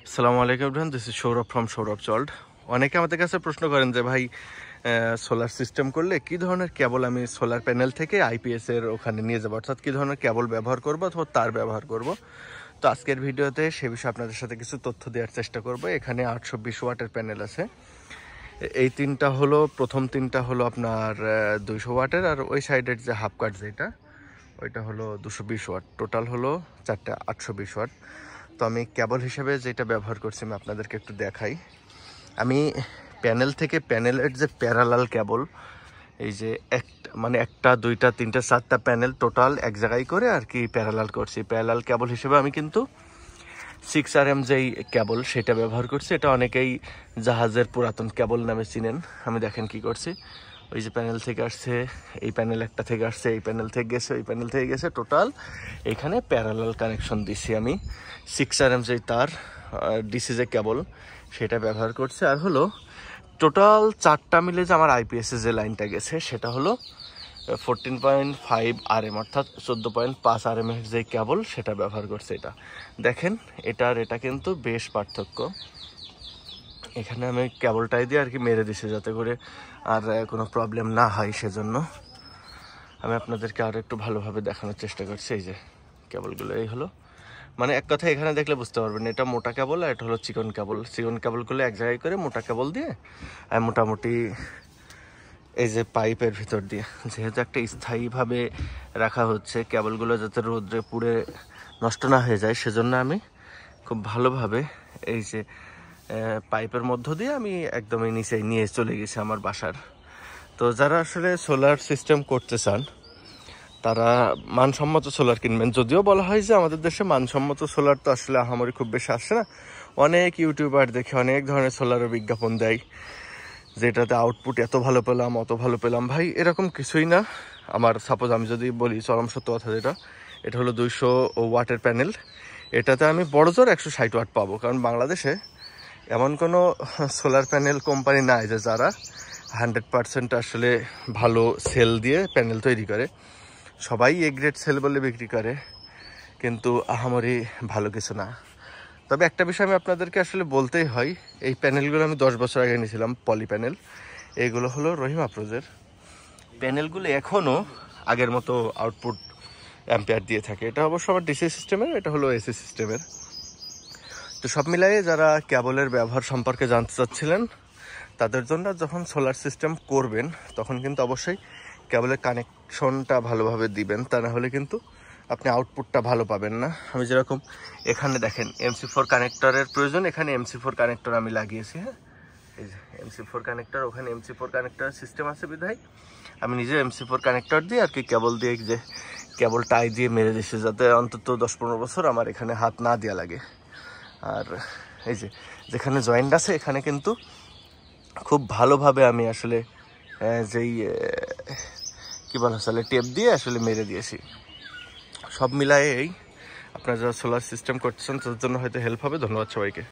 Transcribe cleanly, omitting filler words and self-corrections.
আসসালামু আলাইকুম everyone, this is Sourav from Sourav চল্ড। অনেকে আমাদের কাছে প্রশ্ন করেন যে ভাই সোলার সিস্টেম করলে কি ধরনের কেবল আমি সোলার প্যানেল থেকে আইপিএস এর ওখানে নিয়ে যাবো, অর্থাৎ কী ধরনের কেবল ব্যবহার করবো অথবা তার ব্যবহার করব। তো আজকের ভিডিওতে সে বিষয়ে আপনাদের সাথে কিছু তথ্য দেওয়ার চেষ্টা করব। এখানে 820 ওয়াটের প্যানেল আছে। এই তিনটা হলো, প্রথম তিনটা হলো আপনার 200 ওয়াটের, আর ওই সাইডের যে হাফ কাট যেটা ওইটা হলো 220 ওয়াট। টোটাল হলো চারটা 820 ওয়াট। তো আমি কেবল হিসেবে যেটা ব্যবহার করছি আমি আপনাদেরকে একটু দেখাই। আমি প্যানেল থেকে প্যানেলের যে প্যারালাল কেবল, এই যে একটা দুইটা তিনটা চারটা প্যানেল টোটাল এক জায়গায় করে আর কি প্যারালাল করছি। প্যারালাল কেবল হিসেবে আমি কিন্তু 6RM যেই কেবল সেটা ব্যবহার করছি। এটা অনেকেই জাহাজের পুরাতন কেবল নামে চিনেন। আমি দেখেন কি করছি, ওই যে প্যানেল থেকে আসছে, এই প্যানেল একটা থেকে আসছে, এই প্যানেল থেকে গেছে, ওই প্যানেল থেকে গেছে, টোটাল এখানে প্যারালাল কানেকশন দিছি আমি। 6RM যেই তার ডিসি যে কেবল সেটা ব্যবহার করছে। আর হলো টোটাল চারটা মিলে যে আমার আইপিএসে যে লাইনটা গেছে সেটা হলো 14.5 RM, অর্থাৎ 14.5 RM এর যে কেবল সেটা ব্যবহার করছে। এটা দেখেন, এটা কিন্তু বেশ পার্থক্য। এখানে আমি কেবলটাই দিয়ে আর কি মেরে দিছি যাতে করে আর কোনো প্রবলেম না হয়, সেজন্য আমি আপনাদেরকে আরও একটু ভালোভাবে দেখানোর চেষ্টা করছি। এই যে কেবলগুলো এই হলো, মানে এক কথা এখানে দেখলে বুঝতে পারবেন এটা মোটা কেবল আর এটা হলো চিকন কেবল। চিকন কেবলগুলো এক জায়গায় করে মোটা কেবল দিয়ে মোটামুটি এই যে পাইপের ভিতর দিয়ে, যেহেতু একটা স্থায়ীভাবে রাখা হচ্ছে কেবলগুলো যাতে রোদ্রে পুড়ে নষ্ট না হয়ে যায়, সেজন্য আমি খুব ভালোভাবে এই যে পাইপের মধ্য দিয়ে আমি একদমই নিচে নিয়ে চলে গেছি আমার বাসার। তো যারা আসলে সোলার সিস্টেম করতে চান তারা মানসম্মত সোলার কিনবেন। যদিও বলা হয় যে আমাদের দেশে মানসম্মত সোলার তো আসলে আহামরি খুব বেশি আসছে না। অনেক ইউটিউবার দেখে অনেক ধরনের সোলারের বিজ্ঞাপন দেয়, যেটাতে আউটপুট এত ভালো পেলাম অত ভালো পেলাম। ভাই এরকম কিছুই না। আমার সাপোজ আমি যদি বলি চরম সত্য কথা, এটা হলো 200 ওয়াটের প্যানেল। এটাতে আমি বড় জোর 160 ওয়াট পাবো, কারণ বাংলাদেশে এমন কোনো সোলার প্যানেল কোম্পানি নাই যে যারা 100% আসলে ভালো সেল দিয়ে প্যানেল তৈরি করে। সবাই এ গ্রেড সেল বলে বিক্রি করে, কিন্তু আহামরি ভালো কিছু না। তবে একটা বিষয় আমি আপনাদেরকে আসলে বলতেই হয়, এই প্যানেলগুলো আমি 10 বছর আগে নিয়েছিলাম, পলি প্যানেল। এইগুলো হলো রহিম আফরোজের প্যানেলগুলো, এখনও আগের মতো আউটপুট অ্যাম্পিয়ার দিয়ে থাকে। এটা অবশ্য আমার ডিসি সিস্টেমের, এটা হলো এসি সিস্টেমের। তো সব মিলাই যারা কেবলের ব্যবহার সম্পর্কে জানতে চাচ্ছিলেন তাদের জন্য যখন সোলার সিস্টেম করবেন তখন কিন্তু অবশ্যই কেবলের কানেকশনটা ভালোভাবে দিবেন, তা না হলে কিন্তু আপনি আউটপুটটা ভালো পাবেন না। আমি যেরকম এখানে দেখেন MC4 কানেক্টরের প্রয়োজন, এখানে MC4 কানেক্টর আমি লাগিয়েছি। হ্যাঁ, এই যে MC4 কানেক্টর, ওখানে MC4 কানেক্টরের সিস্টেম আছে বিধায় আমি নিজে MC4 কানেক্টর দিয়ে আর কি কেবল দিয়ে যে কেবল টাই দিয়ে মেরে দিচ্ছি, যাতে অন্তত 10-15 বছর আমার এখানে হাত না দেওয়া লাগে। আর এই যে যেখানে জয়েন্ট আছে এখানে কিন্তু খুব ভালোভাবে আমি আসলে যেই কী বলা আসলে টেপ দিয়ে আসলে মেরে দিয়েছি। সব মিলায়ে আপনারা যারা সোলার সিস্টেম করছেন তাদের জন্য হয়তো হেল্প হবে। ধন্যবাদ সবাইকে।